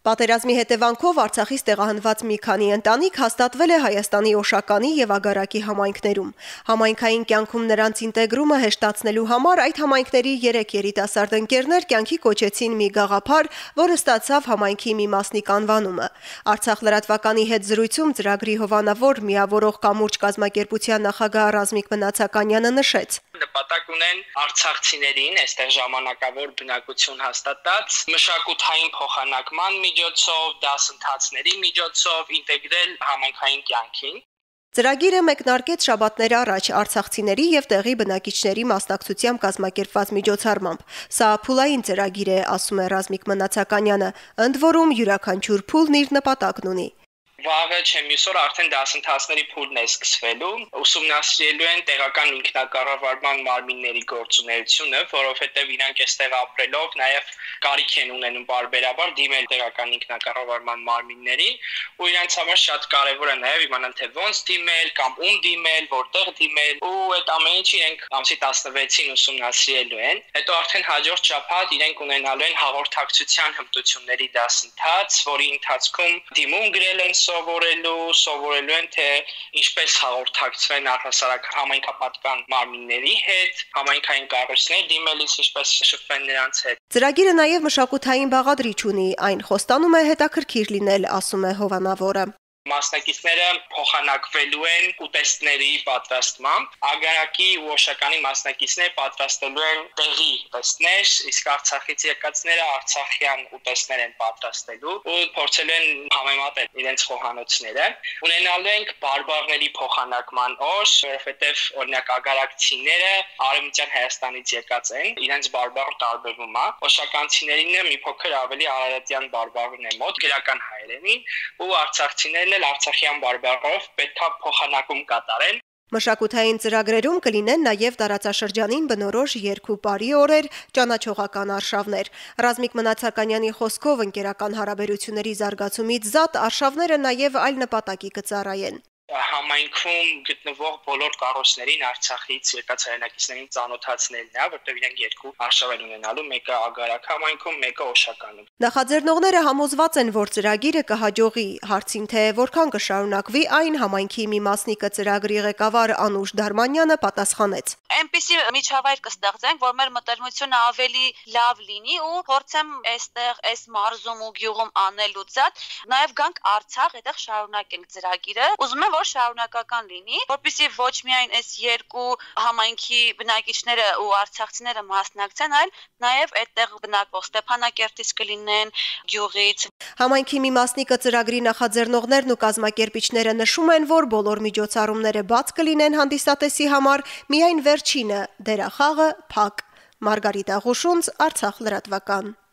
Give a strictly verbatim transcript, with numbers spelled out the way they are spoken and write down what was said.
Պատերազմի հետևանքով Արցախից տեղահանված մի քանի ընտանիք հաստատվել է Հայաստանի Օշականի եւ Ագարակի համայնքներում։ Համայնքային կյանքում նրանց ինտեգրումը հեշտացնելու համար այդ համայնքների երեք երիտասարդ ընկերներ կյանքի կոչեցին մի գաղափար, որը ստացավ համայնքի մի մասնիկ անվանումը։ Արցախ լրատվականի հետ զրույցում ծրագրի հովանավոր միավորող կամուրջ կազմակերպության նախագահ Ռազմիկ Մնացականյանը նշեց. Նպատակ ունեն արցախցիներին այստեղ ժամանակավոր բնակություն հաստատած մշակութային փոխանակման միջոցով, դասընթացների միջոցով ինտեգրել համայնքային կյանքին։ Ծրագիրը մեկնարկեց շաբաթներ առաջ արցախցիների եւ տեղի բնակիչների մասնակցությամբ կազմակերպված միջոցառմամբ։ Սա փուլային ծրագիր է, ասում է Ռազմիկ Մնացականյանը, ընդ որում յուրաքանչյուր փուլն իր նպատակն ունի։ Վաղը չեմ ուսոր արդեն դասընթացների փուլն է սկսվելու, ուսումնասիրելու են տեղական ինքնակառավարման մարմինների գործունեությունը, որովհետև իրանք այստեղ ապրելով նաև կարիք են ունենում բարբերաբար դիմել տեղական ինքնակառավարման մարմինների, ու իրանք համար շատ կարևոր է նաև իմանալ թե ոնց դիմել կամ ում դիմել, որտեղ դիմել, ու այդ ամեն ինչը իրենք ամսի տասնվեցին ուսումնասիրելու են։ Հետո արդեն հաջորդ շաբաթ իրենք ունենալու են հաղորդակցության հմտությունների դասընթաց, որի ընթացքում դիմում գրել են սովորելու, սովորելու են թե ինչպես հաղորդակցվեն առհասարակ համայնքապատկան մարմինների հետ, համայնքային կառույցներ դիմելիս ինչպես շփվեն նրանց հետ։ Ծրագիրը նաև մշակութային բաղադրիչ ունի, այն խոստանում է հետաքրքիր լինել, ասում է հովանավորը։ Մասնակիցները փոխանակվելու են ուտեստների պատրաստմամբ, Ագարակի ու Օշականի մասնակիցները պատրաստելու են տեղի ուտեստներ, իսկ Արցախից եկածները արցախյան ուտեստներ են պատրաստելու ու փորձելու են համեմատել իրենց խոհանոցները։ Ունենալու ենք բարբառների փոխանակման օր, որովհետև օրինակ ագարակցիները Արևմտյան Հայաստանից եկած են, իրենց բարբառը տարբերվում է։ Օշականցիներին մի փոքր ավելի արարատյան բարբառն է մոտ, գրական հայերենին, ու արցախցիներն արցախյան բարբառով պետք է փոխանակում կատարեն։ Մշակութային ծրագրերում կլինեն նաև տարածաշրջանին բնորոշ երկու բարի օրեր, ճանաչողական արշավներ։ Ռազմիկ Մնացականյանի խոսքով ընկերական հարաբերությունների զարգացումից զատ արշավները նաև այլ նպատակի կծառայեն։ Համայնքում գտնվող բոլոր կառույցներին Արցախից եկած հայրենակիցներին ծանոթացնելն է, որտեղ իրենք երկու արշավ են ունենալու, մեկը Ագարակ համայնքում, մեկը Օշականում։ Նախաձեռնողները համոզված են, որ ծրագիրը կհաջողի, հարցին թե որքան կշարունակվի այն, համայնքի մի մասնիկը ծրագրի ղեկավար Անուշ Դարմանյանը պատասխանեց. Այնպիսի միջավայր կստեղծենք, որ մեր մտերմությունը ավելի լավ լինի ու փորձեմ այստեղ այս մարզում ու գյուղում անելուց զատ նաև գանք Արցախ, այդտեղ շարունակենք ծրագիրը։ Ուզում եմ որ շարունակական լինի, որպեսզի ոչ միայն այս երկու համայնքի բնակիչները ու արցախցիները մասնակցեն, այլ նաև այդտեղ բնակվող Ստեփանակերտից կլինեն, գյուղից։ Համայնքի մի մասնիկը ծրագրի նախաձեռնողներն ու կազմակերպիչները նշում են, որ բոլոր միջոցառումները բաց կլինեն հանդիսատեսի համար, միայն վերջինը՝ դերախաղը փակ։ Մարգարիտ Աղուշունց, Արցախ լրատվական։